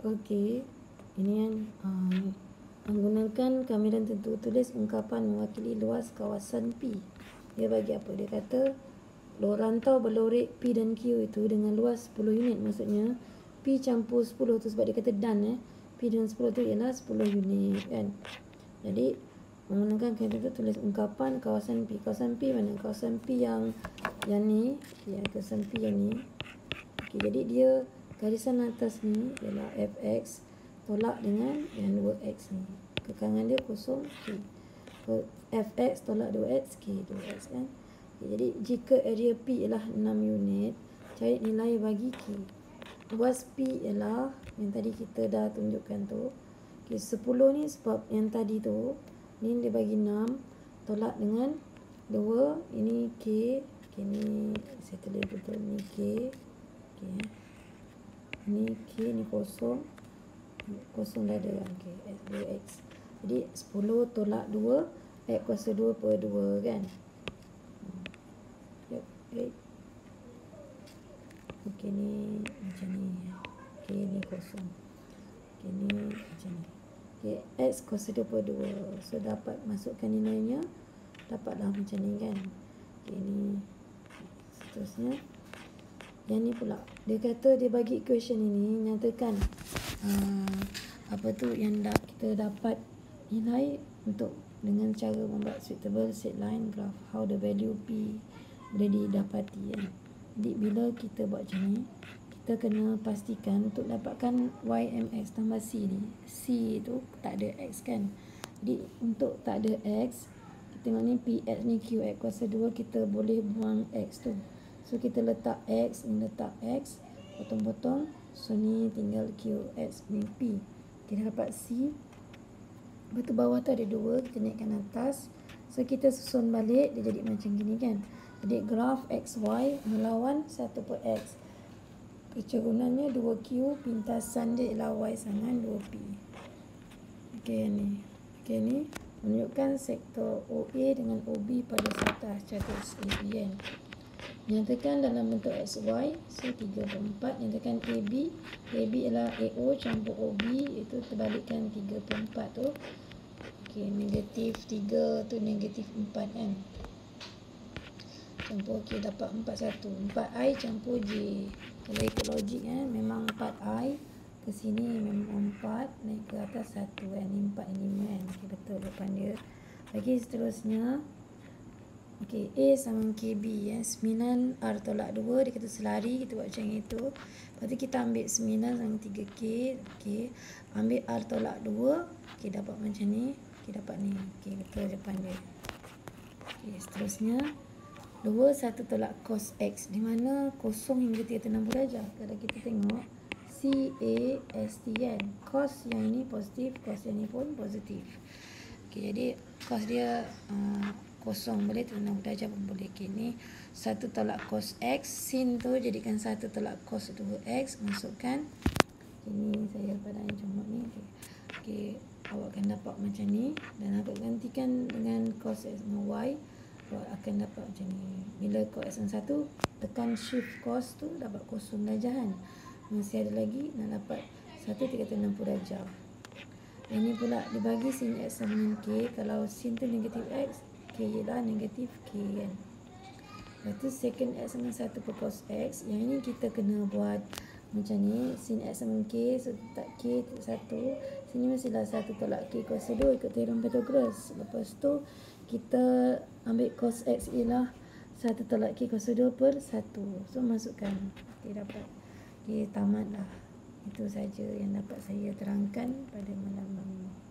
Okey, ini kan menggunakan kamera tentu tulis ungkapan mewakili luas kawasan P. Dia bagi apa? Dia kata rantau berlorik P dan Q itu dengan luas 10 unit. Maksudnya P campur 10 tu sebab dia kata dan P dan 10 tu ialah 10 unit kan. Jadi menggunakan kamera tentu tulis ungkapan kawasan P. Kawasan P mana? Kawasan P yang ni, ya, kawasan P yang ni. Okey, jadi dia garisan atas ni ialah fx tolak dengan yang 2x ni. Kekangan dia kosong K. Fx tolak 2x K 2x kan. Okay, jadi jika area P ialah 6 unit, cari nilai bagi K. Luas P ialah yang tadi kita dah tunjukkan tu. Okay, 10 ni sebab yang tadi tu ni dia bagi 6 tolak dengan 2. Ini K. Okay, ni saya tulis betul ni K. Okay. Ni K, ni kosong. Kosong dah ada. Okay, x. Jadi 10 tolak 2, x kuasa 2 per 2 kan. Yep. Okay, ni macam ni. Okay, ni kosong. Okay, ni macam ni. Okay, x kuasa 2 per 2. So, dapat masukkan nilainya. Dapatlah macam ni kan. Okay, ni seterusnya. Yang ni pula. Dia kata dia bagi equation ini nyatakan apa tu yang kita dapat nilai untuk dengan cara membuat suitable set line graph, how the value P boleh didapati kan. Jadi bila kita buat macam ni, kita kena pastikan untuk dapatkan YMX tambah C ni, C tu tak ada X kan. Jadi untuk tak ada X, kita tengok ni PX ni QX kuasa 2, kita boleh buang X tu. So kita letak X, ni letak X, potong-potong. So ni tinggal QX ni P. Kita dapat C. Lepas tu bawah tu ada 2, kita naikkan atas. So kita susun balik, dia jadi macam gini kan. Jadi graf XY melawan 1 per X. Kecerunannya 2Q, pintasan dia ialah Y sangan 2P. Okey ni. Okey ni menunjukkan sektor OA dengan OB pada satas catus AB kan. Nyatakan dalam bentuk XY, so 3 per 4. Nyatakan AB, AB ialah AO campur OB, itu terbalikkan 3 per 4 tu. Okey, negatif 3 tu negatif 4 kan. Campur, okey, dapat 4 1. 4I campur J. Kalau ikut logik kan, memang 4I ke sini memang 4, naik ke atas 1 kan. Ni 4 ini kan. Okey, betul depan dia. Okey, seterusnya. Okey, A sama KB ya. 9R tolak 2, dia kata selari, kita buat macam itu. Lepas tu kita ambil 9 sama 3K. Okey, ambil R tolak 2. Okey, dapat macam ni. Okey, dapat ni. Okey, betul depan dia. Okey, seterusnya 2 1 tolak cos X, di mana kosong hingga 360 darjah. Kalau kita tengok CAST kan, cos yang ini positif, cos yang ini pun positif. Okey, jadi cos dia kosong boleh, 360 darjah pun boleh. Okey, ni 1 tolak cos X, sin tu jadikan 1 tolak cos 2X, masukkan. Ini saya pada yang comot ni. Okey, awak akan dapat macam ni, dan awak gantikan dengan cos X dengan Y, awak akan dapat macam ni. Bila cos X dengan 1, tekan shift cos tu, dapat kosong darjah kan. Masih ada lagi, nak dapat 1 360 darjah. Ini pula dibagi sin X sama dengan K. Kalau sin tu negatif X, K ialah negatif K kan. Lepas tu second X sama 1 per cos X. Yang ini kita kena buat macam ni. Sin X sama K, so tak K 1. Sini mestilah 1 tolak K kuasa 2 ikut teorem Pythagoras. Lepas tu kita ambil cos X ialah 1 tolak K kuasa 2 per 1. So masukkan. Okay, dapat. Okay, tamatlah. Itu saja yang dapat saya terangkan pada malam ini.